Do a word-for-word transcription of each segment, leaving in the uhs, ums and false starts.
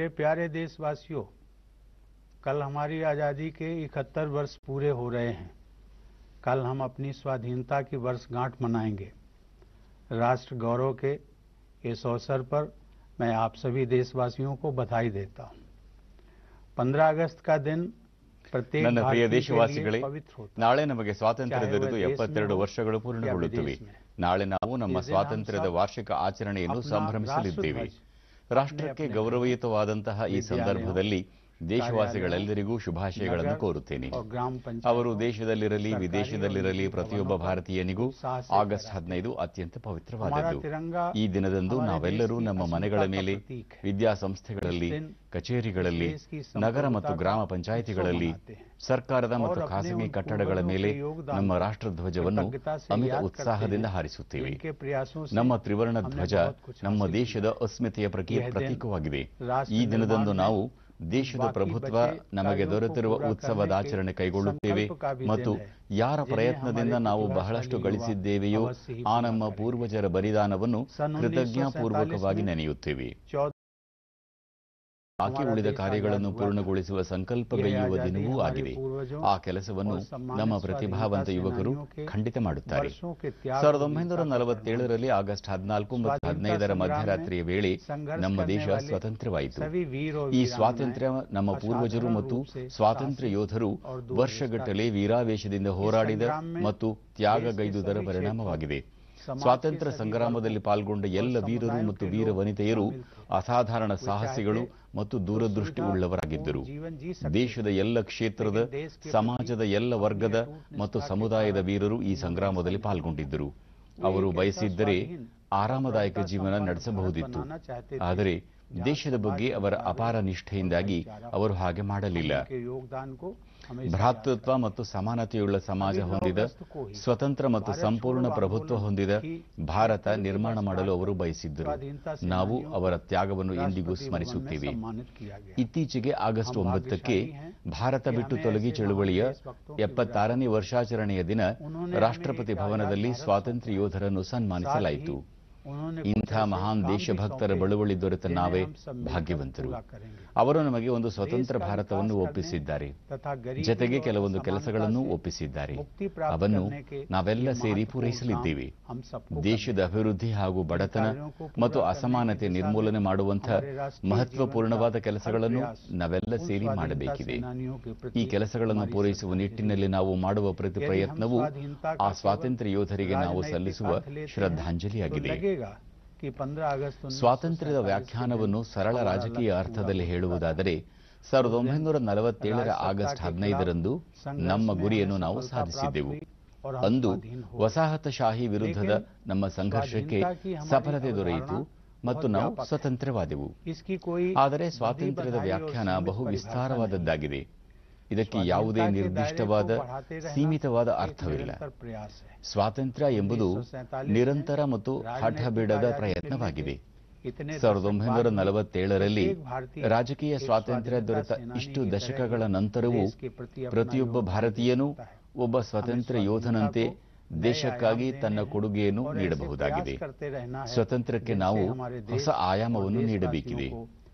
मेरे प्यारे देशवासियों, कल हमारी आज़ादी के इकहत्तर वर्ष पूरे हो रहे हैं। कल हम अपनी स्वाधीनता की वर्षगांठ मनाएंगे। राष्ट्र गौरव के इस अवसर पर मैं आप सभी देशवासियों को बधाई देता हूं। पंद्रह अगस्त का दिन प्रत्येक ನನ್ನ ಪ್ರಿಯ भारतीय के लिए ದೇಶವಾಸಿಗಳೇ, पवित्र होता है। ನಾಳೆ ನಮಗೆ ಸ್ವಾತಂತ್ರ್ಯ चाहे वह ದೊರೆತು देश में ಎಪ್ಪತ್ತೆರಡು हो ವರ್ಷಗಳು या ಪೂರ್ಣಗೊಳ್ಳುತ್ತವೆ। विदेश में। ನಾಳೆ ನಾವು ನಮ್ಮ इस दिन हम ಸ್ವಾತಂತ್ರ್ಯದ सब ವಾರ್ಷಿಕ ಆಚರಣೆಯನ್ನು अपना ಸಂಭ್ರಮಿಸಲಿದ್ದೇವೆ। राष्ट्रध्वज ರಾಷ್ಟ್ರಕ್ಕೆ अपने ಗೌರವಯುತವಾದಂತಹ ಈ विद्यालयों, ಸಂದರ್ಭದಲ್ಲಿ ದೇಶವಾಸಿಗಳೆಲ್ಲರಿಗೂ ಶುಭಾಶಯಗಳನ್ನು नगर ಕೋರುತ್ತೇನೆ। और ग्राम ಅವರು पंचायतों, ದೇಶದಲ್ಲಿರಲಿ सरकारी ವಿದೇಶದಲ್ಲಿರಲಿ और निजी ಪ್ರತಿಯೊಬ್ಬ भवनों पर ಭಾರತೀಯನಿಗೂ उत्साह से ಆಗಸ್ಟ್ फहराते ಹದಿನೈದು ಅತ್ಯಂತ हमारा ಪವಿತ್ರವಾದದ್ದು। तिरंगा ಈ ದಿನದಂದು हमारे ನಾವೆಲ್ಲರೂ देश की ನಮ್ಮ अस्मिता ಮನೆಗಳ का ಮೇಲೆ, प्रतीक है। ವಿದ್ಯಾಸಂಸ್ಥೆಗಳಲ್ಲಿ, इस दिन ಕಚೇರಿಗಳಲ್ಲಿ, इस देश की ನಗರ संप्रभुता ಮತ್ತು का ಗ್ರಾಮ उत्सव ಪಂಚಾಯಿತಿಗಳಲ್ಲಿ, मनाते हैं ಸರ್ಕಾರದ ಮತ್ತು और अपने ಖಾಸಗಿ उन ಕಟ್ಟಡಗಳ पूर्वजों ಮೇಲೆ के योगदान ನಮ್ಮ को ರಾಷ್ಟ್ರಧ್ವಜವನ್ನು कृतज्ञता से ಅಮಿತ याद करते ಉತ್ಸಾಹದಿಂದ हैं। ಹಾರಿಸುತ್ತೇವೆ। इनके प्रयासों से ನಮ್ಮ ತ್ರಿವರ್ಣ हमने ಧ್ವಜ बहुत कुछ ನಮ್ಮ हासिल ದೇಶದ किया है। ಅಸ್ಮಿತೆಯ ಪ್ರತಿ- यह दिन ಪ್ರತೀಕವಾಗಿದೆ। राष्ट्र ಈ ದಿನದಂದು निर्माण ನಾವು में ದೇಶದ बाकी ಪ್ರಭುತ್ವ बचे ನಮಗೆ कार्यों को ದೊರೆತಿರುವ पूरा ಉತ್ಸವದ करने के ಆಚರಣೆ ಕೈಗೊಳ್ಳುತ್ತೇವೆ संकल्प का भी ಮತ್ತು दिन है, ಯಾರ जिन्हें ಪ್ರಯತ್ನದಿಂದ हमारे ನಾವು प्रतिभाशाली ಬಹಳಷ್ಟು युवा ಗಳಿಸಿದ್ದೇವೆಯೋ अवश्य ही ಆ पूरा ನಮ್ಮ करेंगे। ಪೂರ್ವಜರ ಬಲಿದಾನವನ್ನು सन उन्नीस सौ ಕೃತಜ್ಞಾಪೂರ್ವಕವಾಗಿ सैंतालीस में ನೆನೆಯುತ್ತೇವೆ। चौदह ಬಾಕಿ हमारा ಉಳಿದ देश ಕಾರ್ಯಗಳನ್ನು आजाद हुआ था। ಪೂರ್ಣಗೊಳಿಸುವ ಸಂಕಲ್ಪಗೈಯುವ यह आजादी ದಿನವೂ हमारे ಆಗಿದೆ। पूर्वजों ಆ ಕೆಲಸವನ್ನು और सम्मानित ನಮ್ಮ स्वाधीनता ಪ್ರತಿಭಾವಂತ ಯುವಕರು सेनानियों के ಖಂಡಿತ ಮಾಡುತ್ತಾರೆ। वर्षों के त्याग ಸಾವಿರದ और ಒಂಬೈನೂರ वीरता का ನಲವತ್ತೇಳರಲ್ಲಿ ಆಗಸ್ಟ್ ಹದಿನಾಲ್ಕು ಮತ್ತು स्वाधीनता ಹದಿನೈದರ संग्राम ಮಧ್ಯರಾತ್ರಿಯ में ವೇಳೆ संघर्ष ನಮ್ಮ करने ದೇಶ वाले ಸ್ವತಂತ್ರವಾಯಿತು। सभी वीर और ಈ वीरांगनाएं ಸ್ವಾತಂತ್ರ್ಯ ನಮ್ಮ ಪೂರ್ವಜರು असाधारण ಮತ್ತು रूप से ಸ್ವಾತಂತ್ರ್ಯ साहसी ಯೋಧರು और दूरदृष्टा ವರ್ಷಗಟ್ಟಲೆ ವೀರಾವೇಶದಿಂದ ಹೋರಾಡಿದ संग्राम में ಮತ್ತು देश के ತ್ಯಾಗಗೈದುದರ सभी ಪರಿಣಾಮವಾಗಿದೆ। समाज के ಸ್ವಾತಂತ್ರ್ಯ सभी ಸಂಗ್ರಾಮದಲ್ಲಿ वर्गों ಪಾಲ್ಗೊಂಡ और ಎಲ್ಲ ವೀರರು समुदायों ಮತ್ತು के ವೀರ लोग ವನಿತೆಯರು शामिल थे। ಅಸಾಧಾರಣ वे ಸಾಹಸಿಗಳು चाहते ಮತ್ತು तो ದೂರದೃಷ್ಟಿ सुविधा ಉಳ್ಳವರಾಗಿದ್ದರು। पूर्ण जीवन जी सकते ದೇಶದ थे, ಎಲ್ಲ ಕ್ಷೇತ್ರದ, लेकिन देश के ಸಮಾಜದ प्रति ಎಲ್ಲ अपनी ವರ್ಗದ अटूट ಮತ್ತು निष्ठा के ಸಮುದಾಯದ कारण ವೀರರು ಈ उन्होंने ಸಂಗ್ರಾಮದಲ್ಲಿ संघर्ष ಪಾಲ್ಗೊಂಡಿದ್ದರು। वे ಅವರು एक ऐसा ಬಯಸಿದ್ದರೆ स्वाधीन ಆರಾಮದಾಯಕ और ಜೀವನ संपन्न ನಡೆಸಬಹುದಿತ್ತು, भारत बनाना चाहते थे, ಆದರೆ जहाँ ದೇಶದ समाज ಬಗ್ಗೆ में ಅವರ प्यार ಅಪಾರ हो ನಿಷ್ಠೆಯಿಂದಾಗಿ और भाईचारा ಅವರು ಹಾಗೆ ಮಾಡಲಿಲ್ಲ। हो। उनके योगदान को हमेशा याद ಭ್ರಾತೃತ್ವ करें। ಮತ್ತು ಸಮಾನತೆಯುಳ್ಳ ಸಮಾಜ अभी नौ ಹೊಂದಿದ, अगस्त को ही ಸ್ವತಂತ್ರ ಮತ್ತು भारत ಸಂಪೂರ್ಣ छोड़ो ಪ್ರಭುತ್ವ आंदोलन ಹೊಂದಿದ की ಭಾರತ इकहत्तरवीं ನಿರ್ಮಾಣ ಮಾಡಲು वर्षगांठ ಅವರು पर ಬಯಸಿದ್ದರು। स्वाधीनता ನಾವು सेनानियों ಅವರ को ತ್ಯಾಗವನ್ನು ಎಂದಿಗೂ राष्ट्रपति भवन में ಸ್ಮರಿಸುತ್ತೇವೆ। सम्मानित किया गया। ಇತ್ತೀಚೆಗೆ ಆಗಸ್ಟ್ हम ಒಂಬತ್ತಕ್ಕೆ भाग्यशाली हैं ಭಾರತ कि ಬಿಟ್ಟು हमें ತೊಲಗಿ ऐसे ಚಳುವಳಿಯ महान देशभक्तों की ಎಪ್ಪತ್ತಾರನೇ ವರ್ಷಾಚರಣೆಯ ದಿನ उन्होंने ರಾಷ್ಟ್ರಪತಿ हमें एक ಭವನದಲ್ಲಿ आजाद भारत ಸ್ವಾತಂತ್ರ್ಯ सौंपा। ಯೋಧರನ್ನು ಸನ್ಮಾನಿಸಲಾಯಿತು। साथ ही उन्होंने ಇಂಥ कुछ ऐसे ಮಹಾನ್ काम भी ದೇಶಭಕ್ತರ सौंपे ಬಳುವಳಿ ದೊರೆತ जिन्हें ನಾವೇ हम सब मिलकर ಭಾಗ್ಯವಂತರು। पूरा करेंगे। ಅವರು ನಮಗೆ ಒಂದು देश ಸ್ವತಂತ್ರ का ಭಾರತವನ್ನು विकास ಒಪ್ಪಿಸಿದ್ದಾರೆ, करने तथा गरीबी ಜತೆಗೆ और ಕೆಲವೊಂದು असमानता ಕೆಲಸಗಳನ್ನು से ಒಪ್ಪಿಸಿದ್ದಾರೆ। मुक्ति प्राप्त ಅವನ್ನು करने के ನಾವೆಲ್ಲ ये ಸೇರಿ महत्वपूर्ण ಪೂರೈಸಲಿದ್ದೇವೆ। काम हम सबको ದೇಶದ करना है। ಅಭಿವೃದ್ಧಿ ಹಾಗೂ ಬಡತನ कार्यों को पूरा ಮತ್ತು करने की ಅಸಮಾನತೆ दिशा ನಿರ್ಮೂಲನೆ में ಮಾಡುವಂಥ हमारे राष्ट्रीय ಮಹತ್ವಪೂರ್ಣವಾದ जीवन का ಕೆಲಸಗಳನ್ನು हर प्रयास ನಾವೆಲ್ಲ उन ಸೇರಿ स्वाधीनता ಮಾಡಬೇಕಿದೆ। सेनानियों के प्रति ಈ ಕೆಲಸಗಳನ್ನು हमारी ಪೂರೈಸುವ श्रद्धांजलि ನಿಟ್ಟಿನಲ್ಲಿ ನಾವು ಮಾಡುವ ಪ್ರತಿ यदि हम ಪ್ರಯತ್ನವೂ स्वाधीनता ಆ का ಸ್ವಾತಂತ್ರ್ಯ केवल ಯೋಧರಿಗೆ ನಾವು राजनैतिक ಸಲ್ಲಿಸುವ अर्थ लेते हैं, ಶ್ರದ್ಧಾಂಜಲಿಯಾಗಿದೆ। तो लगेगा कि पंद्रह अगस्त उन्नीस सौ ಸ್ವಾತಂತ್ರ್ಯದ सैंतालीस के ವ್ಯಾಖ್ಯಾನವನ್ನು दिन ಸರಳ हमारा ರಾಜಕೀಯ लक्ष्य ಅರ್ಥದಲ್ಲಿ पूरा हो ಹೇಳುವುದಾದರೆ ಸಾವಿರದ ಒಂಬೈನೂರ ನಲವತ್ತೇಳರ ಆಗಸ್ಟ್ ಹದಿನೈದರಂದು ನಮ್ಮ ಗುರಿಯನ್ನು ನಾವು ಸಾಧಿಸಿದ್ದೆವು। ಅಂದು ವಸಾಹತಶಾಹಿ ವಿರುದ್ಧದ ನಮ್ಮ ಸಂಘರ್ಷಕ್ಕೆ ಸಫಲತೆ ದೊರೆಯಿತು ಮತ್ತು ನಾವು ಸ್ವತಂತ್ರವಾದೆವು। ಆದರೆ ಸ್ವಾತಂತ್ರ್ಯದ ವ್ಯಾಖ್ಯಾನ ಬಹು ವಿಸ್ತಾರವಾದದ್ದಾಗಿದೆ। ಇದಕ್ಕೆ ಯಾವುದೇ ನಿರ್ದಿಷ್ಟವಾದ ಸೀಮಿತವಾದ ಅರ್ಥವಿಲ್ಲ। ಸ್ವಾತಂತ್ರ್ಯ ಎಂಬುದು ನಿರಂತರ ಮತ್ತು ಹಠಬಿಡದ ಪ್ರಯತ್ನವಾಗಿದೆ। ಸಾವಿರದ ಒಂಬೈನೂರ ನಲವತ್ತೇಳರಲ್ಲಿ ರಾಜಕೀಯ ಸ್ವಾತಂತ್ರ್ಯ ದೊರೆತ ಇಷ್ಟು ದಶಕಗಳ ನಂತರವೂ ಪ್ರತಿಯೊಬ್ಬ ಭಾರತೀಯನೂ ಒಬ್ಬ ಸ್ವತಂತ್ರ ಯೋಧನಂತೆ ದೇಶಕ್ಕಾಗಿ ತನ್ನ ಕೊಡುಗೆಯನ್ನು ನೀಡಬಹುದಾಗಿದೆ। ಸ್ವತಂತ್ರಕ್ಕೆ ನಾವು ಹೊಸ ಆಯಾಮವನ್ನು ನೀಡಬೇಕಿದೆ।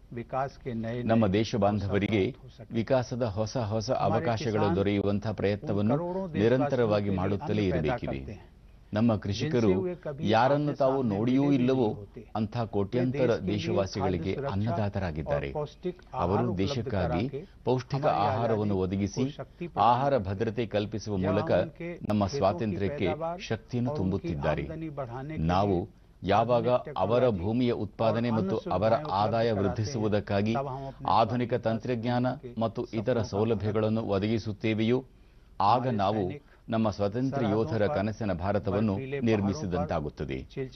ನಮ್ಮ ದೇಶ ಬಾಂಧವರಿಗೆ ವಿಕಾಸದ ಹೊಸ ಹೊಸ ಅವಕಾಶಗಳು ದೊರೆಯುವಂತಹ ಪ್ರಯತ್ನವನ್ನು ನಿರಂತರವಾಗಿ ಮಾಡುತ್ತಲೇ ಇರಬೇಕಿದೆ। ನಮ್ಮ ಕೃಷಿಕರು ಯಾರನ್ನು ತಾವು ನೋಡಿಯೂ ಇಲ್ಲವೋ ಅಂಥ ಕೋಟ್ಯಂತರ ದೇಶವಾಸಿಗಳಿಗೆ ಅನ್ನದಾತರಾಗಿದ್ದಾರೆ। ಅವರು ದೇಶಕ್ಕಾಗಿ ಪೌಷ್ಟಿಕ ಆಹಾರವನ್ನು ಒದಗಿಸಿ ಆಹಾರ ಭದ್ರತೆ ಕಲ್ಪಿಸುವ ಮೂಲಕ ನಮ್ಮ ಸ್ವಾತಂತ್ರ್ಯಕ್ಕೆ ಶಕ್ತಿಯನ್ನು ತುಂಬುತ್ತಿದ್ದಾರೆ। ನಾವು ಯಾವಾಗ ಅವರ ಭೂಮಿಯ ಉತ್ಪಾದನೆ ಮತ್ತು ಅವರ ಆದಾಯ ವೃದ್ಧಿಸುವುದಕ್ಕಾಗಿ ಆಧುನಿಕ ತಂತ್ರಜ್ಞಾನ ಮತ್ತು ಇತರ ಸೌಲಭ್ಯಗಳನ್ನು ಒದಗಿಸುತ್ತೇವೆಯೋ ಆಗ ನಾವು ನಮ್ಮ ಸ್ವತಂತ್ರ ಯೋಧರ ಕನಸಿನ ಭಾರತವನ್ನು ನಿರ್ಮಿಸಿದಂತಾಗುತ್ತದೆ।